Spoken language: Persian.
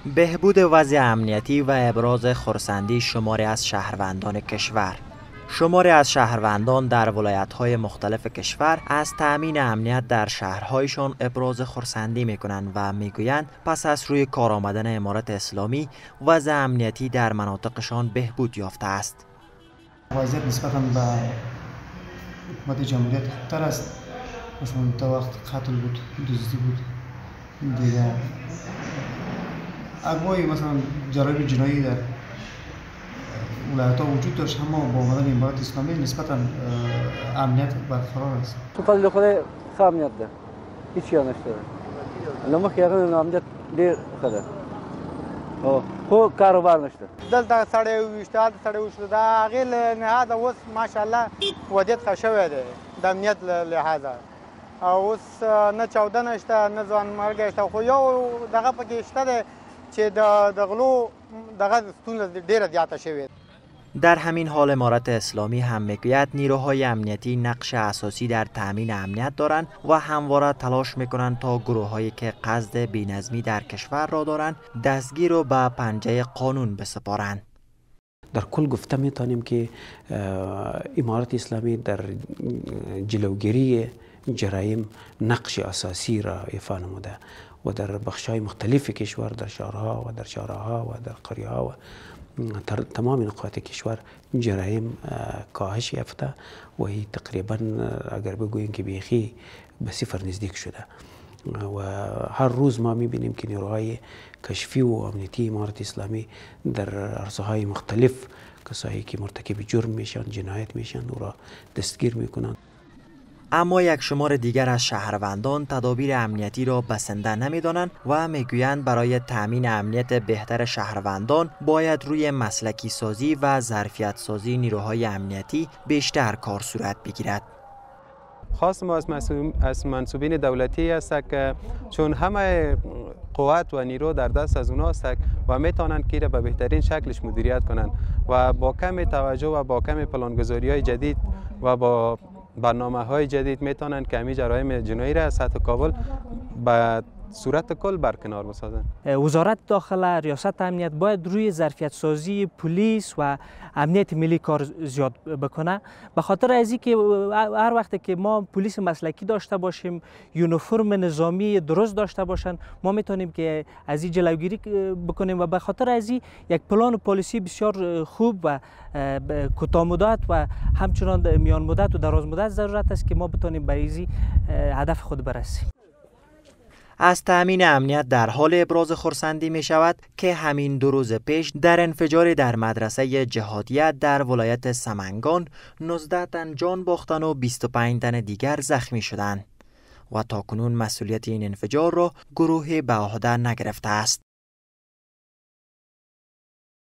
بهبود وضع امنیتی و ابراز خرسندی شماری از شهروندان کشور. شماری از شهروندان در ولایت‌های مختلف کشور از تأمین امنیت در شهرهایشان ابراز خرسندی می‌کنند و می‌گویند پس از روی کار آمدن امارت اسلامی وضع امنیتی در مناطقشان بهبود یافته است. وضعیت نسبتاً به حکومت جمهوریت خطر است. مثلا تا وقت قتل بود، دزدی بود، دیگه اقوای مثلا جرایم جنایی در ولایت‌ها وجود داشت، اما با آمدن امارت اسلامی نسبتاً امنیت برقرار است. تو فضل خود امنیت ده هیچی نشده. لما که امنیت دیر خدا خو کاروبار نشته. دلته سړی وشته سړی وشته دا غیل نهاد اوس ماشاءالله وضعیت ښه شوی دی د امنیت لحاظه. اوس نه چاوده نشته نه ځوانمرګی شته، خو یو دغه پکې شته دی چې د غلو دغه ستونزه ډیره زیاته شوې. در همین حال امارت اسلامی هم میگوید نیروهای امنیتی نقش اساسی در تأمین امنیت دارند و همواره تلاش میکنند تا گروه‌هایی که قصد بی‌نظمی در کشور را دارند دستگیر و به پنجه قانون بسپارند. در کل گفته میتونیم که امارت اسلامی در جلوگیری جرایم نقش اساسی را ایفا نموده و در بخش‌های مختلف کشور، در شهرها و در شهرها و در قریه‌ها و تمام نقاط کشور جرایم کاهش یافته و این تقریبا اگر بگوییم که بیخی به صفر نزدیک شده و هر روز ما میبینیم که نیروهای کشفی و امنیتی امارت اسلامی در عرصه‌های مختلف کسایی که مرتکب جرم میشن، جنایت میشن او را دستگیر میکنند. اما یک شمار دیگر از شهروندان تدابیر امنیتی را بسنده نمی‌دانند و میگویند برای تأمین امنیت بهتر شهروندان باید روی مسلکی سازی و ظرفیت سازی نیروهای امنیتی بیشتر کار صورت بگیرد. خواست ما از منصوبین دولتی است که چون همه قوت و نیرو در دست از اونها است و میتونند که به بهترین شکلش مدیریت کنند و با کم توجه و با کم پلانگذاری‌های جدید و با برنامه‌های جدید میتونند که همین جرایم جنایی را از سطح کابل به صورت کل برکنار بسازند. وزارت داخله، ریاست امنیت باید روی ظرفیت سازی پلیس و امنیت ملی کار زیاد بکنه، به خاطر از اینکه هر وقت که ما پلیس مسلکی داشته باشیم، یونیفرم نظامی درست داشته باشن، ما میتونیم که از این جلوگیری بکنیم و به خاطر از این یک پلان پالیسی بسیار خوب و کوتاه مدت و همچنان میان مدت و دراز مدت ضرورت است که ما بتونیم به این هدف خود برسیم. از تأمین امنیت در حال ابراز خرسندی می شود که همین 2 روز پیش در انفجاری در مدرسه جهادیت در ولایت سمنگان 19 تن جان باختن و 25 تن دیگر زخمی شدند و تاکنون مسئولیت این انفجار را گروهی به عهده نگرفته است.